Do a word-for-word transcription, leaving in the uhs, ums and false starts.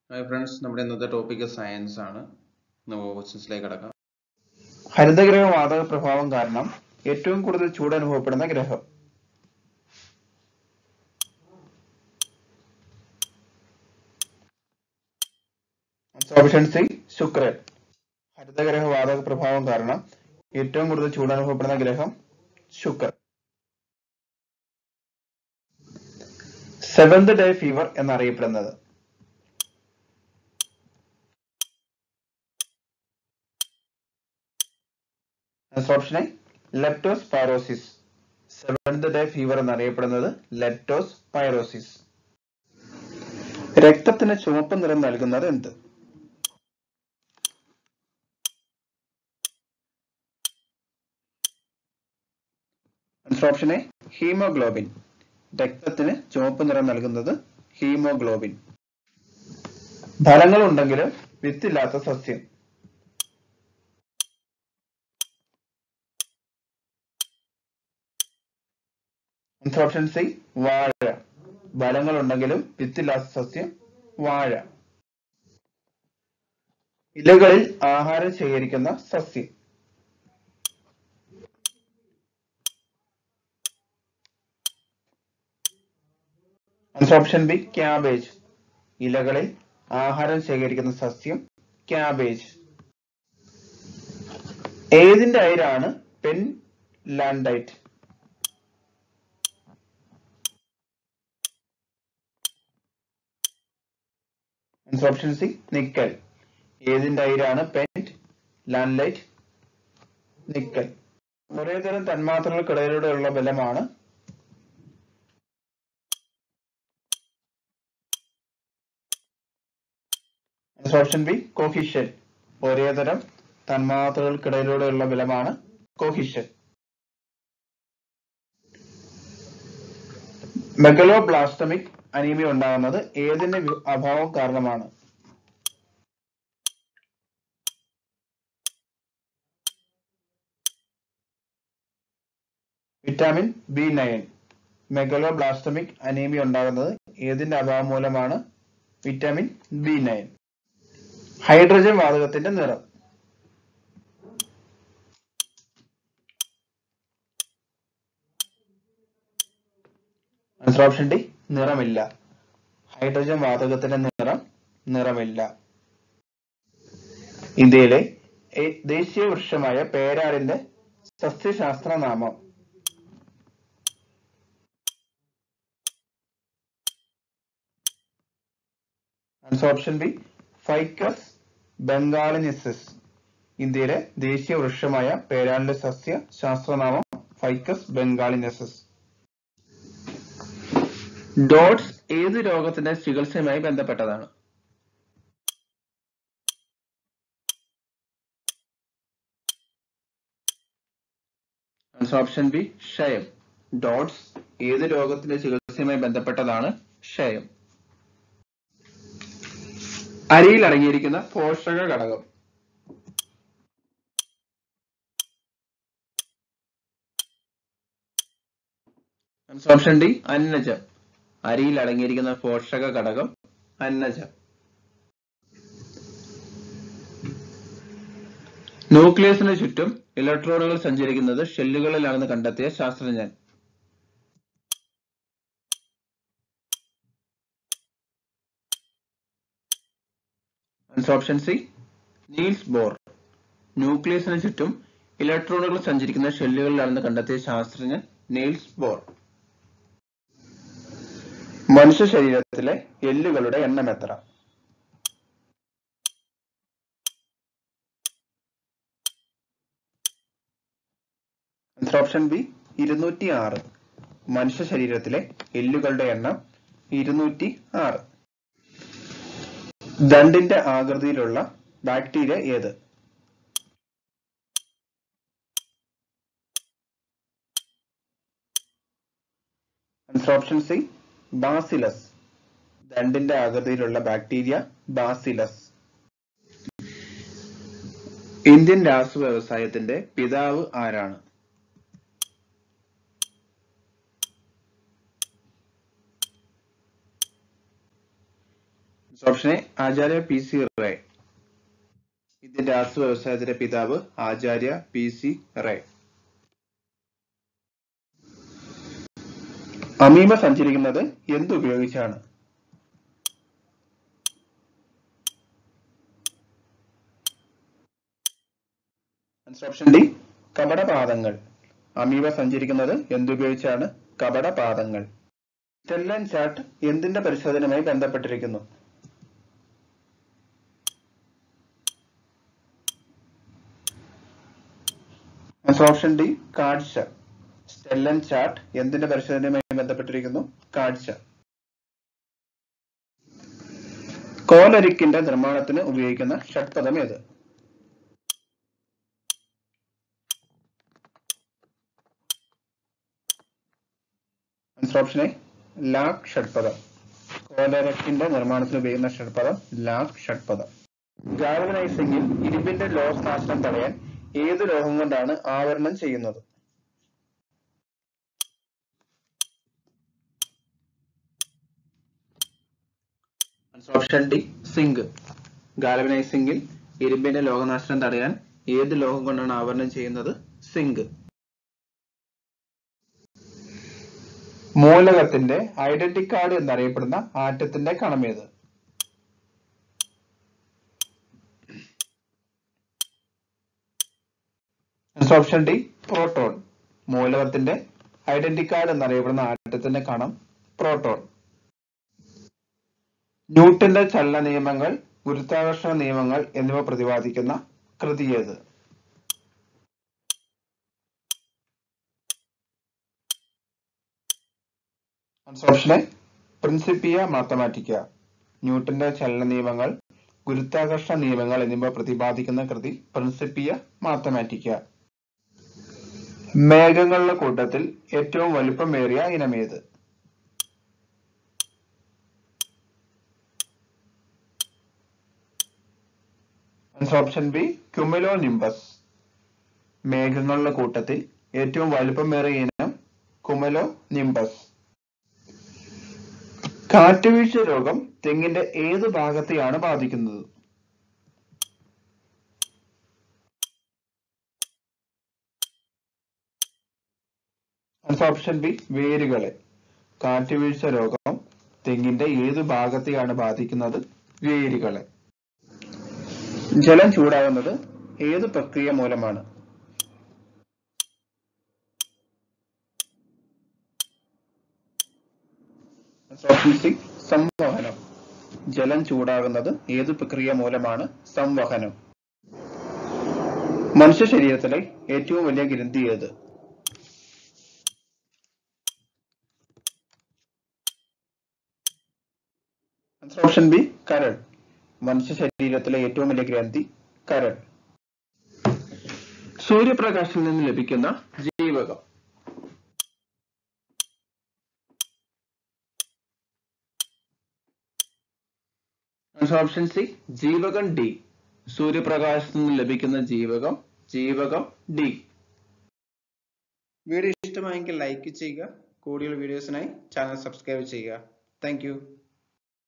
Hi friends, നമ്മുടെ ഇന്നത്തെ topic science ആണ്. നമുക്ക് ക്വസ്റ്റ്യൻസിലേക്ക് കടക്കാം. ഹരിതഗ്രഹ വാതക പ്രഭാവം കാരണം ഏറ്റവും കൂടുതൽ ചൂട് അനുഭവപ്പെടുന്ന ഗ്രഹം? ഓപ്ഷൻ സി ശുക്രൻ. ഹരിതഗ്രഹ വാതക പ്രഭാവം കാരണം ഏറ്റവും കൂടുതൽ ചൂട് അനുഭവപ്പെടുന്ന ഗ്രഹം ശുക്രൻ. സെവന്ത് ഡേ ഫീവർ എന്നറിയപ്പെടുന്നത്? Option A leptospirosis. Seventh day fever എന്നറിയപ്പെടുന്നത് ലെപ്റ്റോസ്പൈറോസിസ്. രക്തത്തിന് ചുവപ്പ് നിറം നൽകുന്നത് എന്ത്? Option A haemoglobin. രക്തത്തിന് ചുവപ്പ് നിറം നൽകുന്നത് ഹീമോഗ്ലോബിൻ. ഫലങ്ങൾ ഉണ്ടെങ്കിലും വിത്തില്ലാത്ത സസ്യം? ഓപ്ഷൻ സി വാഴ. ഫലങ്ങൾ ഉണ്ടെങ്കിലും വിത്തില്ലാത്ത സസ്യം വാഴ. ഇലകളിൽ ആഹാരം ശേഖരിക്കുന്ന സസ്യം? Option B cabbage. ഇലകളിൽ ആഹാരം ശേഖരിക്കുന്ന സസ്യം ക്യാബേജ്. ഏതിന്റെ അയിരാണ് പെൻലാൻഡൈറ്റ്? Option C nickel. ഏതിന്റെ അയിരാണ് പെൻലാൻഡൈറ്റ്? നിക്കൽ. ഒരേ തരം തന്മാത്രകൾക്കിടയിലൂടെയുള്ള ബലമാണ്? Option B cohesion. ഒരേ തരം തന്മാത്രകൾക്കിടയിലൂടെയുള്ള ബലമാണ് കോഹിഷൻ. മെഗലോബ്ലാസ്റ്റമിക് അനീമിയ ഉണ്ടാകുന്നത് ഏതിന്റെ അഭാവം കാരണമാണ്? Vitamin B nine. Megaloblastic anaemia ഉണ്ടാകുന്നത് ഏതിന്റെ അഭാവം മൂലമാണ്? Vitamin B nine. ഹൈഡ്രജൻ വാതകത്തിന്റെ നിറം? Option D നിറമില്ല. ഹൈഡ്രജൻ വാതകത്തിന്റെ നിറം നിറമില്ല. ഇന്ത്യയിലെ ദേശീയ വൃക്ഷമായ പേരാലിന്റെ സസ്യശാസ്ത്ര നാമം? Option B ficus benghalensis. ഇന്ത്യയിലെ ദേശീയ വൃക്ഷമായ പേരാലിന്റെ സസ്യ ശാസ്ത്രനാമം ഫൈക്കസ് ബംഗാളിനിസിസ്. ഡോട്ട്സ് ഏത് രോഗത്തിന്റെ ചികിത്സയുമായി ബന്ധപ്പെട്ടതാണ്? ഓപ്ഷൻ ബി ക്ഷയം. ഡോട്ട്സ് ഏത് രോഗത്തിന്റെ ചികിത്സയുമായി ബന്ധപ്പെട്ടതാണ്? ക്ഷയം. അരിയിൽ അടങ്ങിയിരിക്കുന്ന പോഷക ഘടകം? ഓപ്ഷൻ ഡി അന്നജം. അരിയിൽ അടങ്ങിയിരിക്കുന്ന പോഷക ഘടകം അന്നജം. ന്യൂക്ലിയസിന് ചുറ്റും ഇലക്ട്രോണുകൾ സഞ്ചരിക്കുന്നത് ഷെല്ലുകളിലാണെന്ന് കണ്ടെത്തിയ ശാസ്ത്രജ്ഞൻ? Option C Niels Bohr. ന്യൂക്ലിയസിന് ചുറ്റും ഇലക്ട്രോണുകൾ സഞ്ചരിക്കുന്ന ഷെല്ലുകളിലാണെന്ന് കണ്ടെത്തിയ ശാസ്ത്രജ്ഞൻ നീൽസ് ബോർ. മനുഷ്യ ശരീരത്തിലെ എല്ലുകളുടെ എണ്ണം എത്ര? ഓപ്ഷൻ ബി ഇരുന്നൂറ്റി ആറ്. മനുഷ്യ ശരീരത്തിലെ എല്ലുകളുടെ എണ്ണം ഇരുന്നൂറ്റി ആറ്. ദണ്ടിന്റെ ആകൃതിയിലുള്ള ബാക്ടീരിയ ഏത്? Option C bacillus. ദണ്ടിന്റെ ആകൃതിയിലുള്ള ബാക്ടീരിയ ബാസിലസ്. ഇന്ത്യൻ രാസ വ്യവസായത്തിന്റെ പിതാവ് ആരാണ്? Option A Acharya P C Ray. Indian രാസ വ്യവസായത്തിന്റെ പിതാവ് Acharya P C Ray. Amoeba സഞ്ചരിക്കുന്നത് എന്തുപയോഗിച്ചാണ്? ഓപ്ഷൻ ഡി കപടപാദങ്ങൾ. അമീബ സഞ്ചരിക്കുന്നത് എന്തുപയോഗിച്ചാണ്? കപടപാദങ്ങൾ. സ്റ്റെല്ലൻ ചാർട്ട് എന്തിന്റെ പരിശോധനയുമായി ബന്ധപ്പെട്ടിരിക്കുന്നു? ഓപ്ഷൻ ഡി കാഴ്ച. സ്റ്റെല്ലൻ ചാർട്ട് എന്തിന്റെ പരിശോധനയുമായി ബന്ധപ്പെട്ടിരിക്കുന്നു? കാഴ്ച. കോലരിക്കിന്റെ നിർമ്മാണത്തിന് ഉപയോഗിക്കുന്ന ഷഡ്പദം ഏത്? ഓപ്ഷൻ എ ലാക് ഷഡ്പദം. കോലരക്കിന്റെ നിർമ്മാണത്തിന് ഉപയോഗിക്കുന്ന ഷഡ്പദം ലാക് ഷഡ്പദം. ഗാൽവനൈസിംഗിൽ ഇരുമ്പിന്റെ ലോസ് നാശനം തടയാൻ ഏത് ലോഹം കൊണ്ടാണ് ആവരണം ചെയ്യുന്നത്? Option D zinc. ഗാൽവനൈസിംഗിൽ ഇരുമ്പിന്റെ ലോഹനാശനം തടയാൻ ഏത് ലോഹം കൊണ്ടാണ് ആവരണം ചെയ്യുന്നത്? സിങ്ക്. മൂലകത്തിന്റെ ഐഡന്റി കാർഡ് എന്നറിയപ്പെടുന്ന ആറ്റത്തിന്റെ കണമേത്? Option D proton. മൂലകത്തിന്റെ ഐഡന്റി കാർഡ് എന്നറിയപ്പെടുന്ന ആറ്റത്തിന്റെ കണം പ്രോട്ടോൺ. ന്യൂട്ടന്റെ ചലന നിയമങ്ങൾ, ഗുരുത്വാകർഷണ നിയമങ്ങൾ എന്നിവ പ്രതിപാദിക്കുന്ന കൃതി ഏത്? Option A Principia Mathematica. ന്യൂട്ടന്റെ ചലന നിയമങ്ങൾ, ഗുരുത്വാകർഷണ നിയമങ്ങൾ എന്നിവ പ്രതിപാദിക്കുന്ന കൃതി പ്രിൻസിപ്പിയ മാത്തമാറ്റിക്ക. മേഘങ്ങളുടെ കൂട്ടത്തിൽ ഏറ്റവും വലുപ്പമേറിയ ഇനമേത്? Option B cumulonimbus. മേഘങ്ങളുടെ കൂട്ടത്തിൽ ഏറ്റവും വലുപ്പമേറിയ ഇനം കുമുലോ നിംബസ്. കാറ്റുവീഴ്ച രോഗം തെങ്ങിന്റെ ഏത് ഭാഗത്തെയാണ് ബാധിക്കുന്നത്? Option B വേരുകളെ. കാറ്റുവീഴ്ച രോഗം തെങ്ങിന്റെ ഏത് ഭാഗത്തെയാണ് ബാധിക്കുന്നത്? വേരുകളെ. ജലം ചൂടാകുന്നത് ഏത് പ്രക്രിയ മൂലമാണ്? ഓപ്ഷൻ സി സംവഹനം. ജലം ചൂടാകുന്നത് ഏത് പ്രക്രിയ മൂലമാണ്? സംവഹനം. മനുഷ്യ ശരീരത്തിലെ ഏറ്റവും വലിയ ഗ്രന്ഥി ഏത്? ഓപ്ഷൻ ബി കരൾ. മനുഷ്യ ശരീരത്തിലെ ഏറ്റവും വലിയ ഗ്രന്ഥി കരൾ. സൂര്യപ്രകാശത്തിൽ നിന്ന് ലഭിക്കുന്ന ജീവകം? ഓപ്ഷൻ സി ജീവകം ഡി. സൂര്യപ്രകാശത്തിൽ നിന്ന് ലഭിക്കുന്ന ജീവകം ജീവകം ഡി. വീഡിയോ ഇഷ്ടമായെങ്കിൽ ലൈക്ക് ചെയ്യുക. കൂടുതൽ വീഡിയോസിനായി ചാനൽ സബ്സ്ക്രൈബ് ചെയ്യുക. Thank U.